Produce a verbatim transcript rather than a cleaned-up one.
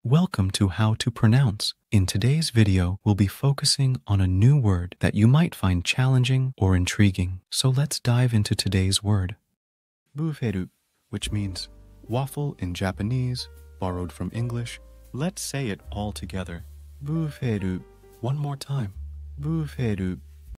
Welcome to How to Pronounce. In today's video, we'll be focusing on a new word that you might find challenging or intriguing. So let's dive into today's word. Vūferu, which means waffle in Japanese, borrowed from English. Let's say it all together. Vūferu. One more time. Vūferu.